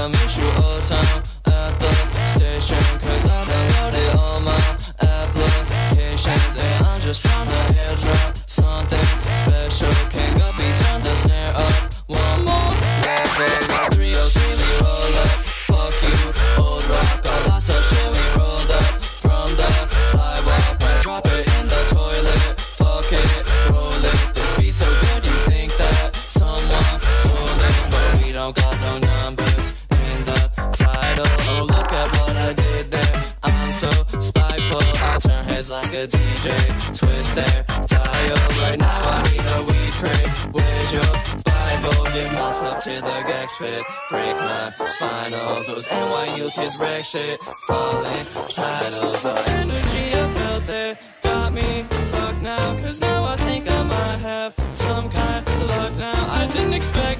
I'ma meet you old town at the station, cause I downloaded all my applications, and I'm just trying to airdrop something special. King up, he turn the snare up one more level. Like 303 we roll up, fuck you, old rock. Got lots of shit we rolled up from the sidewalk. I drop it in the toilet, fuck it, roll it. This beat so good you think that someone stole it, but we don't got no numbers in the title. Oh, look at what I did there, I'm so spiteful. I turn heads like a DJ, twist their dial. Right now I need a weed tray, where's your Bible? Give myself to the gas pit, break my spinal. Those NYU kids wreck shit, falling titles. The energy I felt there got me fucked now, cause now I think I might have some kind of luck now. I didn't expect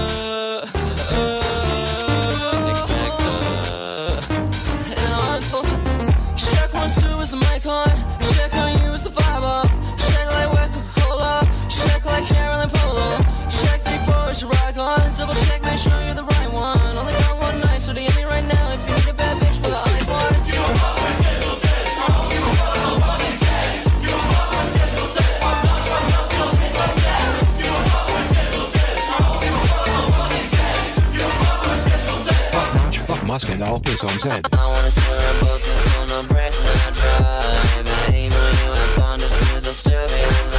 check 1, 2 is the mic on, check on you is the vibe off, check like wet Coca-Cola, check like Carolyn Polo, check 3, 4 is your rock on, double check, make sure you're the right one. Only got one night, so DM me right now if you need a bad bitch with an iPod. You don't fuck with schedule 6, you don't fuck with fucking 10, you don't fuck with schedule 6, I'm not trying to steal piss like that. You don't fuck with schedule 6, you don't fuck with fucking 10, you don't fuck with schedule 6. Fuck March, fuck Musk, and I'll piss on Zed. I wanna see her both since on the breast and I drive. I hate when you have gone to snooze, I'll still be alive.